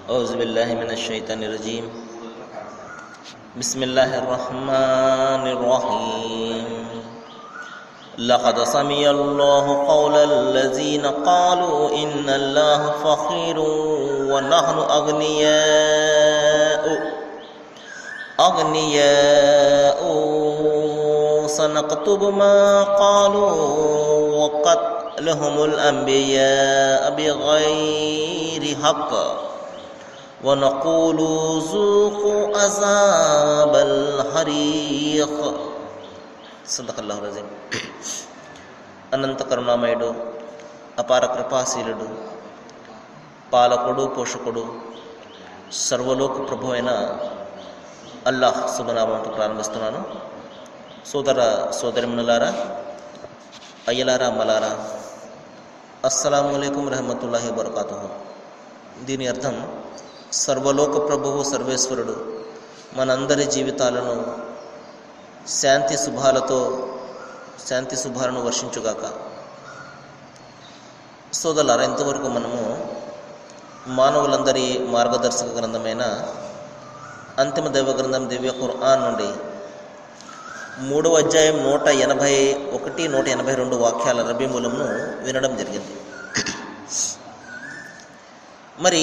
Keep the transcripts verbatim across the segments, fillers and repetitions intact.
أعوذ بالله من الشيطان الرجيم. بسم الله الرحمن الرحيم. لقد سمع الله قول الذين قالوا إن الله فقير ونحن أغنياء أغنياء سنكتب ما قالوا وقتلهم الأنبياء بغير حق ونقول ذوقوا عذاب الحريق. సదకల్లాహు అజీమ్. అనంత కరుణామయుడు, అపార కృపాశీలుడు, పాలకుడు, పోషకుడు, సర్వలోక ప్రభు అయిన అల్లాహ్ శుభనామంతో ప్రారంభిస్తున్నాను. సోదర సోదరిమణులారా, అయ్యలారా, అమ్మలారా, అస్సలాము అలైకుం రహమతుల్లాహి వబరకాతుహు. దీని అర్థం, సర్వలోక ప్రభువు సర్వేశ్వరుడు మనందరి జీవితాలను శాంతి శుభాలతో శాంతి శుభాలను వర్షించుగాక. సోదరులారా, ఇంతవరకు మనము మానవులందరి మార్గదర్శక గ్రంథమైన అంతిమ దైవ గ్రంథం దివ్య ఖురాన్ నుండి మూడవ అధ్యాయం నూట ఎనభై ఒకటి నూట ఎనభై రెండు వాక్యాల రబీ మూలంను వినడం జరిగింది. మరి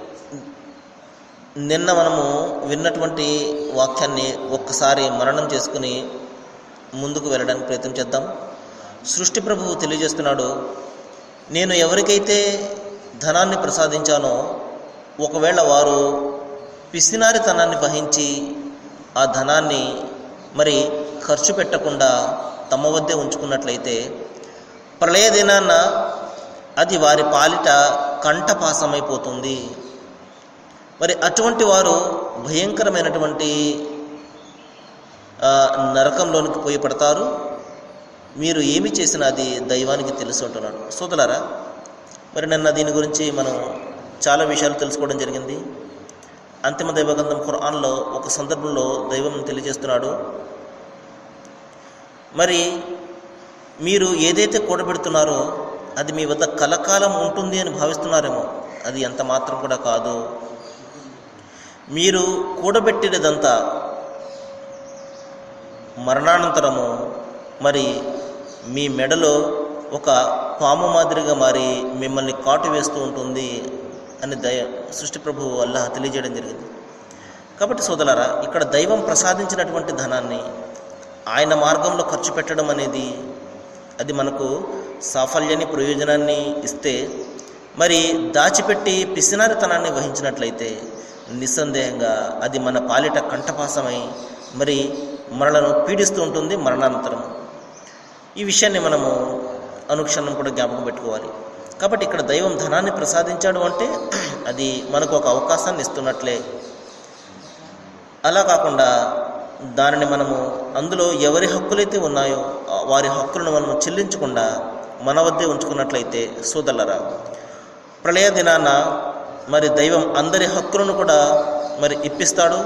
నిన్న మనము విన్నటువంటి వాక్యాన్ని ఒక్కసారి మననం చేసుకుని ముందుకు వెళ్ళడానికి ప్రయత్నం చేద్దాం. సృష్టి ప్రభువు తెలియజేస్తున్నాడు, నేను ఎవరికైతే ధనాన్ని ప్రసాదించానో ఒకవేళ వారు పిసినారితనాన్ని వహించి ఆ ధనాన్ని మరి ఖర్చు పెట్టకుండా తమ వద్దే ఉంచుకున్నట్లయితే ప్రళయ దినాన్న అది వారి పాలిట కంఠపాసమైపోతుంది. మరి అటువంటి వారు భయంకరమైనటువంటి నరకంలోనికి పోయి పడతారు. మీరు ఏమి చేసినా అది దైవానికి తెలుసు అంటున్నాడు. సోదరులారా, మరి నిన్న దీని గురించి మనం చాలా విషయాలు తెలుసుకోవడం జరిగింది. అంతిమ దైవగ్రంథం ఖురాన్లో ఒక సందర్భంలో దైవం తెలియజేస్తున్నాడు, మరి మీరు ఏదైతే కూడబెడుతున్నారో అది మీ వద్ద కలకాలం ఉంటుంది అని భావిస్తున్నారేమో, అది ఎంత మాత్రం కూడా కాదు. మీరు కూడబెట్టినదంతా మరణానంతరము మరి మీ మెడలో ఒక పాము మాదిరిగా మారి మిమ్మల్ని కాటు వేస్తూ ఉంటుంది అని దయ సృష్టి ప్రభువు అల్లాహ్ తెలియజేయడం జరిగింది. కాబట్టి సోదరులారా, ఇక్కడ దైవం ప్రసాదించినటువంటి ధనాన్ని ఆయన మార్గంలో ఖర్చు పెట్టడం అనేది అది మనకు సాఫల్యాన్ని, ప్రయోజనాన్ని ఇస్తే, మరి దాచిపెట్టి పిసినారితనాన్ని వహించినట్లయితే నిస్సందేహంగా అది మన పాలిట కంఠపాసమై మరి మనలను పీడిస్తూ ఉంటుంది మరణానంతరం. ఈ విషయాన్ని మనము అనుక్షణం కూడా జ్ఞాపకం పెట్టుకోవాలి. కాబట్టి ఇక్కడ దైవం ధనాన్ని ప్రసాదించాడు అంటే అది మనకు ఒక అవకాశాన్ని ఇస్తున్నట్లే. అలా కాకుండా దానిని మనము అందులో ఎవరి హక్కులైతే ఉన్నాయో వారి హక్కులను మనము చెల్లించకుండా మన వద్దే ఉంచుకున్నట్లయితే సోదరులారా, ప్రళయ దినాన మరి దైవం అందరి హక్కులను కూడా మరి ఇప్పిస్తాడు.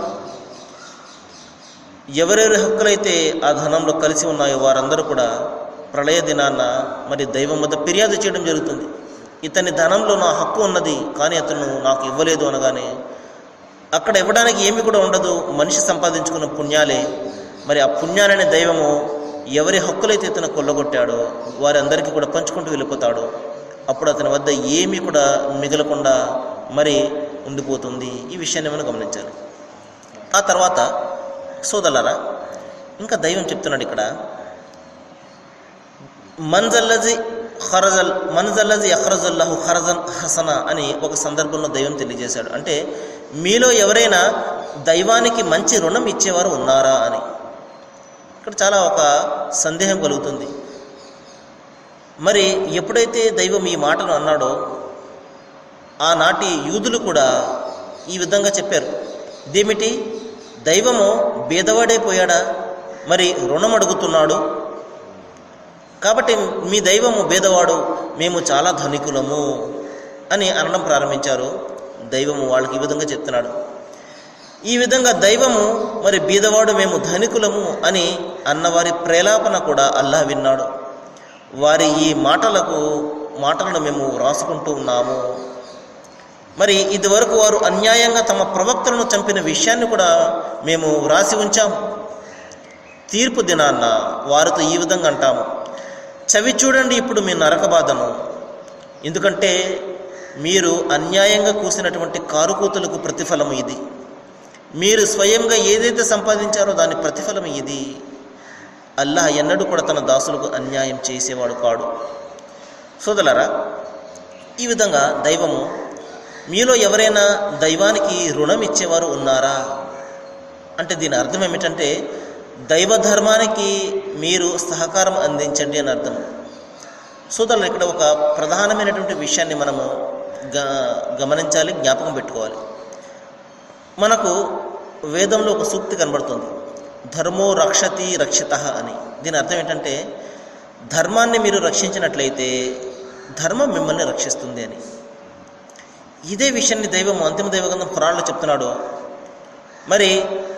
ఎవరెవరి హక్కులైతే ఆ ధనంలో కలిసి ఉన్నాయో వారందరూ కూడా ప్రళయ దినాన మరి దైవం వద్ద ఫిర్యాదు చేయడం జరుగుతుంది. ఇతని ధనంలో నా హక్కు ఉన్నది కానీ అతను నాకు ఇవ్వలేదు అనగానే అక్కడ ఇవ్వడానికి ఏమీ కూడా ఉండదు, మనిషి సంపాదించుకున్న పుణ్యాలే. మరి ఆ పుణ్యాలనే దైవము ఎవరి హక్కులైతే ఇతను కొల్లగొట్టాడో వారందరికీ కూడా పంచుకుంటూ వెళ్ళిపోతాడు. అప్పుడు అతని వద్ద ఏమీ కూడా మిగలకుండా మరి ఉండిపోతుంది. ఈ విషయాన్ని మనం గమనించాలి. ఆ తర్వాత సోదరులారా, ఇంకా దైవం చెప్తున్నాడు ఇక్కడ, మన్జల్లజి ఖరజల్ మన్జల్లజి అఖరజల్లాహు ఖరజన్ హసన అని ఒక సందర్భంలో దైవం తెలియజేశాడు. అంటే మీలో ఎవరైనా దైవానికి మంచి రుణం ఇచ్చేవారు ఉన్నారా అని. ఇక్కడ చాలా ఒక సందేహం కలుగుతుంది. మరి ఎప్పుడైతే దైవం ఈ మాటను అన్నాడో ఆనాటి యూదులు కూడా ఈ విధంగా చెప్పారు. ఇదేమిటి, దైవము బేదవాడైపోయాడా, మరి రుణం అడుగుతున్నాడు, కాబట్టి మీ దైవము బేదవాడు, మేము చాలా ధనికులము అని అనడం ప్రారంభించారు. దైవము వాళ్ళకి ఈ విధంగా చెప్తున్నాడు. ఈ విధంగా దైవము మరి బీదవాడు, మేము ధనికులము అని అన్నవారి ప్రేలాపన కూడా అల్లాహ్ విన్నాడు. వారి ఈ మాటలకు మాటలను మేము రాసుకుంటూ ఉన్నాము. మరి ఇదివరకు వారు అన్యాయంగా తమ ప్రవక్తలను చంపిన విషయాన్ని కూడా మేము వ్రాసి ఉంచాము. తీర్పు దినాన్న వారితో ఈ విధంగా అంటాము, చవి చూడండి ఇప్పుడు మీ నరక బాధను, ఎందుకంటే మీరు అన్యాయంగా కూసినటువంటి కారుకూతులకు ప్రతిఫలము ఇది. మీరు స్వయంగా ఏదైతే సంపాదించారో దాని ప్రతిఫలం ఇది. అల్లాహ్ ఎన్నడూ కూడా తన దాసులకు అన్యాయం చేసేవాడు కాడు. సోదరులారా, ఈ విధంగా దైవము, మీలో ఎవరైనా దైవానికి రుణం ఇచ్చేవారు ఉన్నారా అంటే దీని అర్థం ఏమిటంటే దైవ ధర్మానికి మీరు సహకారం అందించండి అని అర్థం. సోదరులు, ఇక్కడ ఒక ప్రధానమైనటువంటి విషయాన్ని మనము గ గమనించాలి, జ్ఞాపకం పెట్టుకోవాలి. మనకు వేదంలో ఒక సూక్తి కనబడుతుంది, ధర్మో రక్షతి రక్షిత అని. దీని అర్థం ఏంటంటే ధర్మాన్ని మీరు రక్షించినట్లయితే ధర్మం మిమ్మల్ని రక్షిస్తుంది అని. ఇదే విషయాన్ని దైవం అంతిమ దైవగ్రంథం ఖురాన్లో చెప్తున్నాడు. మరి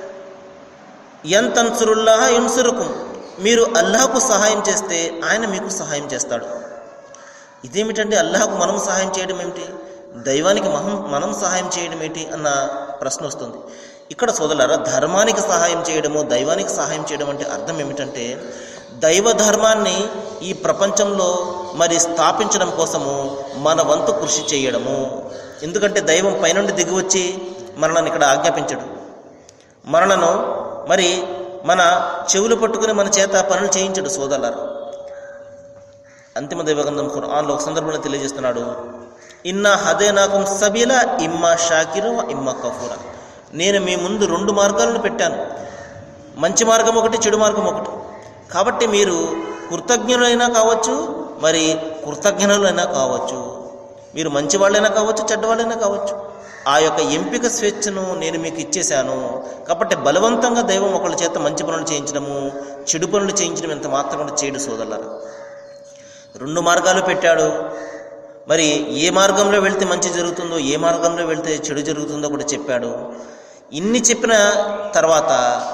యంతన్సురుల్లాహ యున్సురుకుం, మీరు అల్లాహకు సహాయం చేస్తే ఆయన మీకు సహాయం చేస్తాడు. ఇదేమిటంటే అల్లాహకు మనం సహాయం చేయడం ఏమిటి, దైవానికి మనం మనం సహాయం చేయడం ఏంటి అన్న ప్రశ్న వస్తుంది. ఇక్కడ సోదరులారా, ధర్మానికి సహాయం చేయడము, దైవానికి సహాయం చేయడం అంటే అర్థం ఏమిటంటే దైవ ధర్మాన్ని ఈ ప్రపంచంలో మరి స్థాపించడం కోసము మన వంతు కృషి చేయడము. ఎందుకంటే దైవం పైనుండి దిగి వచ్చి మనల్ని ఇక్కడ ఆజ్ఞాపించడు. మనలను మరి మన చెవులు పట్టుకుని మన చేత పనులు చేయించడు. సోదరులారా, అంతిమ దైవగ్రంథం ఖురాన్లో ఒక సందర్భంలో తెలియజేస్తున్నాడు, ఇన్నా హదేనాకుం సబీలా ఇమ్మా షాకిరు ఇమ్మా కఫూరా. నేను మీ ముందు రెండు మార్గాలను పెట్టాను, మంచి మార్గం ఒకటి, చెడు మార్గం ఒకటి. కాబట్టి మీరు కృతజ్ఞులైనా కావచ్చు, మరి కృతజ్ఞులైనా కావచ్చు, మీరు మంచి వాళ్ళైనా కావచ్చు, చెడ్డవాళ్ళైనా కావచ్చు. ఆ యొక్క ఎంపిక స్వేచ్ఛను నేను మీకు ఇచ్చేశాను. కాబట్టి బలవంతంగా దైవం ఒకళ్ళ చేత మంచి పనులు చేయించడము, చెడు పనులు చేయించడం ఎంత మాత్రం చేయడు. సోదరులారా, రెండు మార్గాలు పెట్టాడు. మరి ఏ మార్గంలో వెళ్తే మంచి జరుగుతుందో, ఏ మార్గంలో వెళ్తే చెడు జరుగుతుందో కూడా చెప్పాడు. ఇన్ని చెప్పిన తర్వాత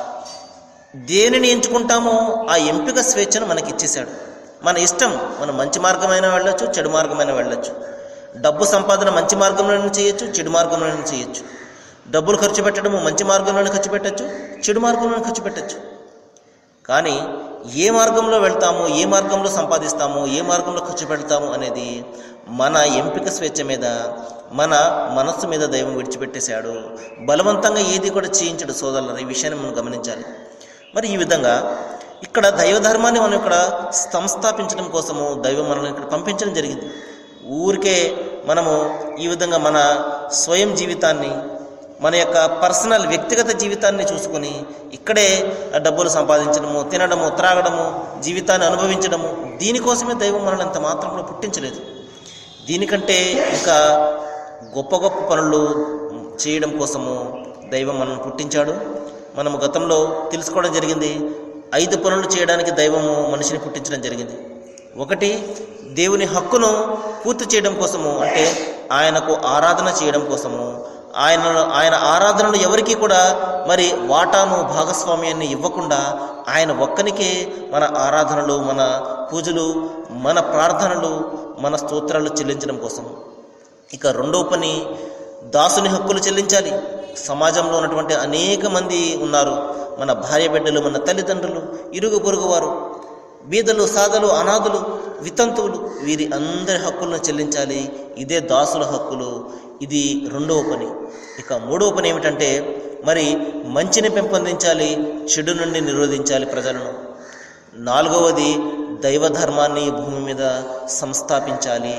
దేనిని ఎంచుకుంటామో ఆ ఎంపిక స్వేచ్ఛను మనకి ఇచ్చేశాడు. మన ఇష్టం, మనం మంచి మార్గమైనా వెళ్ళొచ్చు, చెడు మార్గమైనా వెళ్ళొచ్చు. డబ్బు సంపాదన మంచి మార్గంలోనే చేయొచ్చు, చెడు మార్గంలోనే చేయొచ్చు. డబ్బులు ఖర్చు పెట్టడము మంచి మార్గంలోనే ఖర్చు పెట్టచ్చు, చెడు మార్గంలోనే ఖర్చు పెట్టచ్చు. కానీ ఏ మార్గంలో వెళ్తాము, ఏ మార్గంలో సంపాదిస్తాము, ఏ మార్గంలో ఖర్చు పెడతాము అనేది మన ఎంపిక స్వేచ్ఛ మీద, మన మనస్సు మీద దైవం విడిచిపెట్టేశాడు. బలవంతంగా ఏది కూడా చేయించడు. సోదరులారా, ఈ విషయాన్ని మనం గమనించాలి. మరి ఈ విధంగా ఇక్కడ దైవధర్మాన్ని మనం ఇక్కడ సంస్థాపించడం కోసము దైవం మనల్ని ఇక్కడ పంపించడం జరిగింది. ఊరికే మనము ఈ విధంగా మన స్వయం జీవితాన్ని, మన యొక్క పర్సనల్ వ్యక్తిగత జీవితాన్ని చూసుకొని ఇక్కడే డబ్బులు సంపాదించడము, తినడము, త్రాగడము, జీవితాన్ని అనుభవించడము, దీనికోసమే దైవం మనల్ని అంత మాత్రం కూడా పుట్టించలేదు. దీనికంటే ఇంకా గొప్ప గొప్ప పనులు చేయడం కోసము దైవం మనల్ని పుట్టించాడు. మనము గతంలో తెలుసుకోవడం జరిగింది, ఐదు పనులు చేయడానికి దైవము మనిషిని పుట్టించడం జరిగింది. ఒకటి, దేవుని హక్కును పూర్తి చేయడం కోసము, అంటే ఆయనకు ఆరాధన చేయడం కోసము. ఆయన ఆయన ఆరాధనలు ఎవరికి కూడా మరి వాటాను, భాగస్వామ్యాన్ని ఇవ్వకుండా ఆయన ఒక్కనికే మన ఆరాధనలు, మన పూజలు, మన ప్రార్థనలు, మన స్తోత్రాలు చెల్లించడం కోసం. ఇక రెండో పని, దాసుని హక్కులు చెల్లించాలి. సమాజంలో ఉన్నటువంటి అనేక మంది ఉన్నారు, మన భార్య బిడ్డలు, మన తల్లిదండ్రులు, ఇరుగు పొరుగు వారు, బీదలు, సాదలు, అనాథులు, వితంతువులు, వీరి అందరి హక్కులను చెల్లించాలి. ఇదే దాసుల హక్కులు. ఇది రెండవ పని. ఇక మూడవ పని ఏమిటంటే మరి మంచిని పెంపొందించాలి, చెడు నుండి నిరోధించాలి ప్రజలను. నాలుగవది, దైవ ధర్మాన్ని భూమి మీద సంస్థాపించాలి.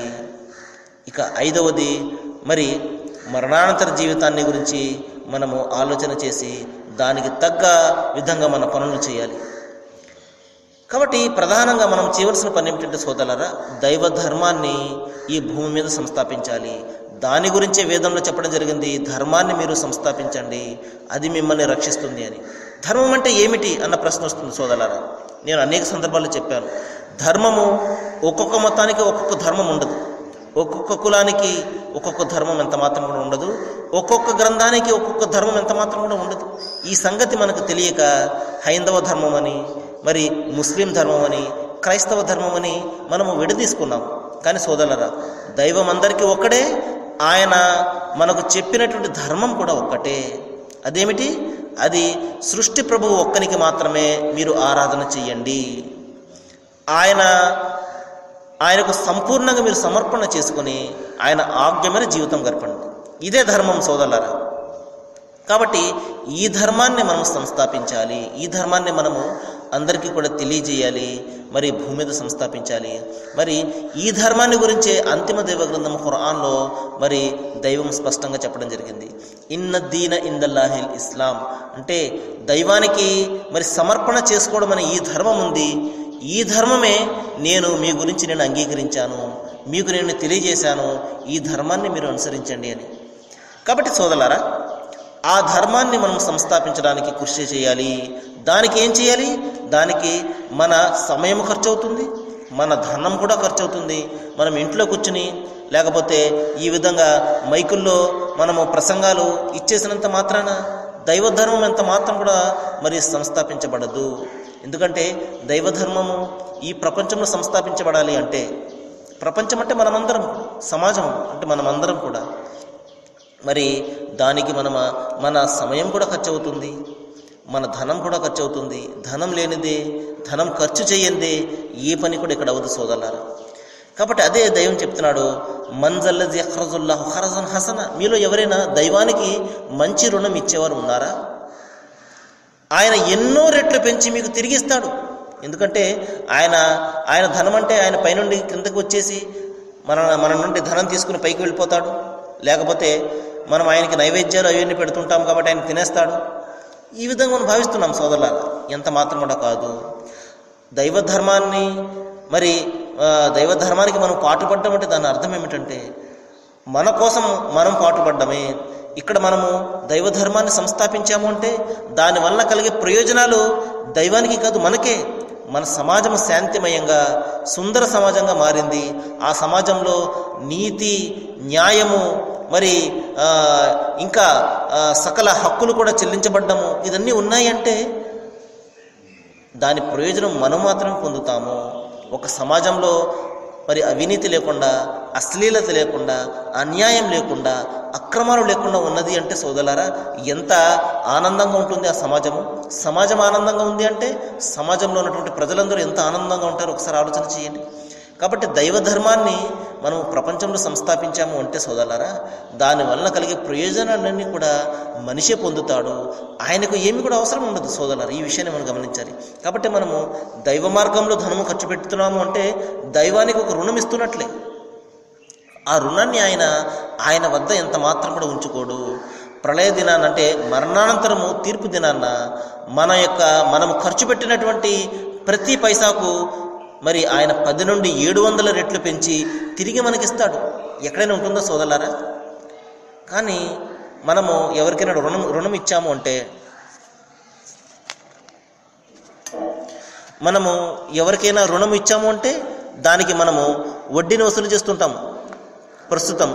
ఇక ఐదవది, మరి మరణానంతర జీవితాన్ని గురించి మనము ఆలోచన చేసి దానికి తగ్గ విధంగా మన పనులు చేయాలి. కాబట్టి ప్రధానంగా మనం చేయవలసిన పని ఏమిటంటే సోదరులారా, దైవ ధర్మాన్ని ఈ భూమి మీద సంస్థాపించాలి. దాని గురించే వేదంలో చెప్పడం జరిగింది, ధర్మాన్ని మీరు సంస్థాపించండి, అది మిమ్మల్ని రక్షిస్తుంది అని. ధర్మం అంటే ఏమిటి అన్న ప్రశ్న వస్తుంది సోదరులారా. నేను అనేక సందర్భాల్లో చెప్పాను, ధర్మము ఒక్కొక్క మతానికి ఒక్కొక్క ధర్మం ఉండదు, ఒక్కొక్క కులానికి ఒక్కొక్క ధర్మం ఎంత మాత్రం కూడా ఉండదు, ఒక్కొక్క గ్రంథానికి ఒక్కొక్క ధర్మం ఎంత మాత్రం కూడా ఉండదు. ఈ సంగతి మనకు తెలియక హైందవ ధర్మం అని, మరి ముస్లిం ధర్మం అని, క్రైస్తవ ధర్మం అని మనము విడదీసుకున్నాం. కానీ సోదరులారా, దైవం అందరికీ ఒక్కడే, ఆయన మనకు చెప్పినటువంటి ధర్మం కూడా ఒక్కటే. అదేమిటి? అది సృష్టి ప్రభువు ఒక్కనికి మాత్రమే మీరు ఆరాధన చెయ్యండి. ఆయన ఆయనకు సంపూర్ణంగా మీరు సమర్పణ చేసుకొని ఆయన ఆజ్ఞమైన జీవితం గడపండి. ఇదే ధర్మం సోదరులారా. కాబట్టి ఈ ధర్మాన్ని మనం సంస్థాపించాలి, ఈ ధర్మాన్ని మనము అందరికీ కూడా తెలియజేయాలి, మరి భూమి మీద సంస్థాపించాలి. మరి ఈ ధర్మాన్ని గురించే అంతిమ దైవ గ్రంథం ఖురాన్లో మరి దైవం స్పష్టంగా చెప్పడం జరిగింది. ఇన్న దీన ఇందల్లాహిల్ ఇస్లాం అంటే దైవానికి మరి సమర్పణ చేసుకోవడం అనే ఈ ధర్మం ఉంది. ఈ ధర్మమే నేను మీ గురించి నేను అంగీకరించాను, మీకు నేను తెలియజేశాను, ఈ ధర్మాన్ని మీరు అనుసరించండి అని. కాబట్టి సోదరులారా, ఆ ధర్మాన్ని మనం సంస్థాపించడానికి కృషి చేయాలి. దానికి ఏం చేయాలి? దానికి మన సమయం ఖర్చు అవుతుంది, మన ధనం కూడా ఖర్చు అవుతుంది. మనం ఇంట్లో కూర్చుని లేకపోతే ఈ విధంగా మైకుల్లో మనము ప్రసంగాలు ఇచ్చేసినంత మాత్రాన దైవధర్మం ఎంత మాత్రం కూడా మరి సంస్థాపించబడదు. ఎందుకంటే దైవధర్మము ఈ ప్రపంచంలో సంస్థాపించబడాలి అంటే, ప్రపంచం అంటే మనమందరం, సమాజం అంటే మనమందరం కూడా, మరి దానికి మన మన సమయం కూడా ఖర్చు అవుతుంది, మన ధనం కూడా ఖర్చు అవుతుంది. ధనం లేనిదే, ధనం ఖర్చు చేయందే ఏ పని కూడా ఇక్కడ అవ్వదు సోదరులారా. కాబట్టి అదే దైవం చెప్తున్నాడు, మంజల్లది ఖరజుల్లాహు ఖరజన్ హసన. మీలో ఎవరైనా దైవానికి మంచి రుణం ఇచ్చేవారు ఉన్నారా? ఆయన ఎన్నో రెట్లు పెంచి మీకు తిరిగిస్తాడు. ఎందుకంటే ఆయన ఆయన ధనం అంటే ఆయన పైనుండి కిందకు వచ్చేసి మన మన నుండి ధనం తీసుకుని పైకి వెళ్ళిపోతాడు. లేకపోతే మనం ఆయనకి నైవేద్యాలు అవన్నీ పెడుతుంటాం కాబట్టి ఆయన తినేస్తాడు. ఈ విధంగా మనం భావిస్తున్నాం సోదరులారా. ఎంత మాత్రం కూడా కాదు. దైవధర్మాన్ని మరి దైవధర్మానికి మనం పాటుపడ్డం అంటే దాని అర్థం ఏమిటంటే మన కోసం మనం పాటుపడ్డమే. ఇక్కడ మనము దైవధర్మాన్ని సంస్థాపించాము అంటే దానివల్ల కలిగే ప్రయోజనాలు దైవానికి కాదు, మనకే. మన సమాజం శాంతిమయంగా సుందర సమాజంగా మారింది. ఆ సమాజంలో నీతి, న్యాయము, మరి ఇంకా సకల హక్కులు కూడా చెల్లించబడ్డము, ఇదన్నీ ఉన్నాయంటే దాని ప్రయోజనం మనం మాత్రం పొందుతాము. ఒక సమాజంలో మరి అవినీతి లేకుండా, అశ్లీలత లేకుండా, అన్యాయం లేకుండా, అక్రమాలు లేకుండా ఉన్నది అంటే సోదరులారా ఎంత ఆనందంగా ఉంటుంది ఆ సమాజము. సమాజం ఆనందంగా ఉంది అంటే సమాజంలో ఉన్నటువంటి ప్రజలందరూ ఎంత ఆనందంగా ఉంటారో ఒకసారి ఆలోచన చేయండి. కాబట్టి దైవధర్మాన్ని మనం ప్రపంచంలో సంస్థాపించాము అంటే సోదరులారా దానివల్ల కలిగే ప్రయోజనాలన్నీ కూడా మనిషే పొందుతాడు. ఆయనకు ఏమి కూడా అవసరం ఉండదు సోదరులారా. ఈ విషయాన్ని మనం గమనించాలి. కాబట్టి మనము దైవ మార్గంలో ధనము ఖర్చు పెడుతున్నాము అంటే దైవానికి ఒక రుణం ఇస్తున్నట్లే. ఆ రుణాన్ని ఆయన ఆయన వద్ద ఎంత మాత్రం కూడా ఉంచుకోడు. ప్రళయ దినాన్న అంటే మరణానంతరము తీర్పు దినాన్న మన యొక్క మనము ఖర్చు పెట్టినటువంటి ప్రతి పైసాకు మరి ఆయన పది నుండి ఏడు వందల రెట్లు పెంచి తిరిగి మనకిస్తాడు. ఎక్కడైనా ఉంటుందో సోదరులారా? కానీ మనము ఎవరికైనా రుణం రుణం ఇచ్చాము అంటే మనము ఎవరికైనా రుణం ఇచ్చాము అంటే దానికి మనము వడ్డీని వసూలు చేస్తుంటాము. ప్రస్తుతం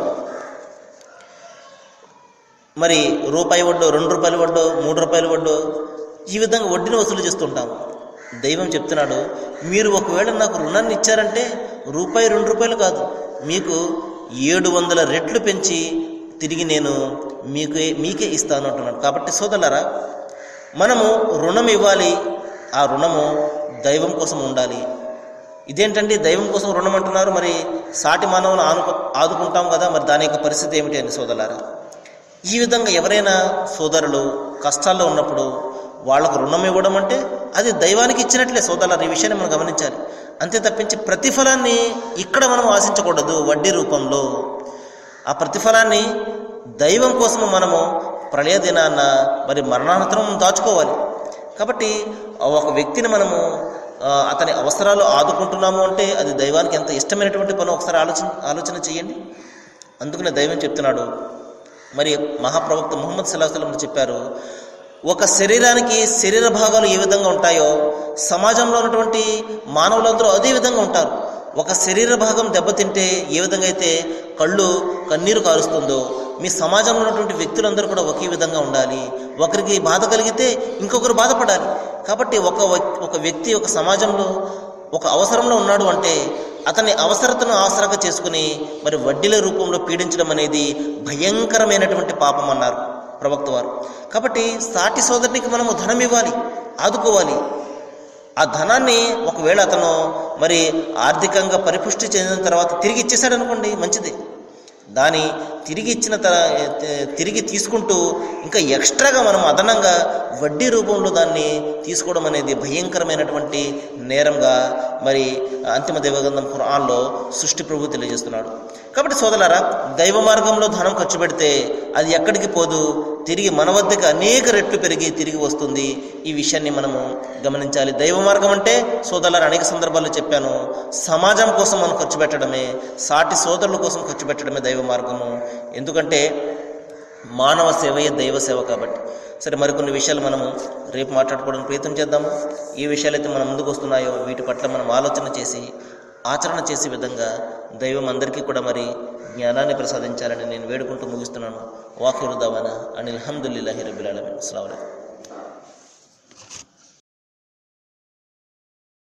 మరి రూపాయి వడ్డో, రెండు రూపాయల వడ్డో, మూడు రూపాయల వడ్డో, ఈ విధంగా వడ్డీని వసూలు చేస్తుంటాము. దైవం చెప్తున్నాడు, మీరు ఒకవేళ నాకు రుణాన్ని ఇచ్చారంటే రూపాయి రెండు రూపాయలు కాదు, మీకు ఏడు వందల రెట్లు పెంచి తిరిగి నేను మీకే మీకే ఇస్తాను అంటున్నాడు. కాబట్టి సోదరులారా మనము రుణం ఇవ్వాలి. ఆ రుణము దైవం కోసం ఉండాలి. ఇదేంటండి దైవం కోసం రుణం అంటున్నారు, మరి సాటి మానవులను ఆనుకు ఆదుకుంటాం కదా, మరి దాని యొక్క పరిస్థితి ఏమిటి అని సోదరులారా? ఈ విధంగా ఎవరైనా సోదరులు కష్టాల్లో ఉన్నప్పుడు వాళ్ళకు రుణం ఇవ్వడం అంటే అది దైవానికి ఇచ్చినట్లే సోదరులారా. ఈ విషయాన్ని మనం గమనించాలి. అంతే తప్పించి ప్రతిఫలాన్ని ఇక్కడ మనం ఆశించకూడదు వడ్డీ రూపంలో. ఆ ప్రతిఫలాన్ని దైవం కోసము మనము ప్రళయ దినాన్న మరి మరణానంతరం దాచుకోవాలి. కాబట్టి ఒక వ్యక్తిని మనము అతని అవసరాలు ఆదుకుంటున్నాము అంటే అది దైవానికి ఎంత ఇష్టమైనటువంటి పని ఒకసారి ఆలోచన ఆలోచన చేయండి. అందుకనే దైవం చెప్తున్నాడు, మరి మహాప్రవక్త ముహమ్మద్ సల్లల్లాహు అలైహి వసల్లం చెప్పారు, ఒక శరీరానికి శరీర భాగాలు ఏ విధంగా ఉంటాయో సమాజంలో ఉన్నటువంటి మానవులందరూ అదే విధంగా ఉంటారు. ఒక శరీర భాగం దెబ్బతింటే ఏ విధంగా అయితే కళ్ళు కన్నీరు కారుస్తుందో మీ సమాజంలో ఉన్నటువంటి వ్యక్తులందరూ కూడా ఒకే విధంగా ఉండాలి. ఒకరికి బాధ కలిగితే ఇంకొకరు బాధపడాలి. కాబట్టి ఒక ఒక వ్యక్తి ఒక సమాజంలో ఒక అవసరంలో ఉన్నాడు అంటే అతని అవసరతను ఆసరాగా చేసుకుని మరి వడ్డీల రూపంలో పీడించడం అనేది భయంకరమైనటువంటి పాపం అన్నారు ప్రవక్త వారు. కాబట్టి సాటి సోదరునికి మనము ధనం ఇవ్వాలి, ఆదుకోవాలి. ఆ ధనాన్ని ఒకవేళ అతను మరి ఆర్థికంగా పరిపుష్టి చెందిన తర్వాత తిరిగి ఇచ్చేసాడు అనుకోండి, మంచిది. దాని తిరిగి ఇచ్చిన త తిరిగి తీసుకుంటూ ఇంకా ఎక్స్ట్రాగా మనం అదనంగా వడ్డీ రూపంలో దాన్ని తీసుకోవడం అనేది భయంకరమైనటువంటి నేరంగా మరి అంతిమ దైవగ్రంథం ఖురాన్లో సృష్టి ప్రభు తెలియజేస్తున్నాడు. కాబట్టి సోదరులారా, దైవ మార్గంలో ధనం ఖర్చు పెడితే అది ఎక్కడికి పోదు, తిరిగి మన వద్దకు అనేక రెట్లు పెరిగి తిరిగి వస్తుంది. ఈ విషయాన్ని మనము గమనించాలి. దైవ మార్గం అంటే సోదరులారా, అనేక సందర్భాల్లో చెప్పాను, సమాజం కోసం మనం ఖర్చు పెట్టడమే, సాటి సోదరుల కోసం ఖర్చు పెట్టడమే దైవ మార్గము. ఎందుకంటే మానవ సేవయే దైవ సేవ కాబట్టి. సరే, మరికొన్ని విషయాలు మనము రేపు మాట్లాడుకోవడానికి ప్రయత్నం చేద్దాము. ఏ విషయాలు అయితే మన ముందుకు వస్తున్నాయో వీటి పట్ల మనం ఆలోచన చేసి ఆచరణ చేసే విధంగా దైవం అందరికీ కూడా మరి జ్ఞానాన్ని ప్రసాదించాలని నేను వేడుకుంటూ ముగిస్తున్నాను. వాఖిరు దావానా అనిల్ హమ్దులిల్లాహి రబ్బిల్ ఆలమీన్. అస్సలాము అలైకుం.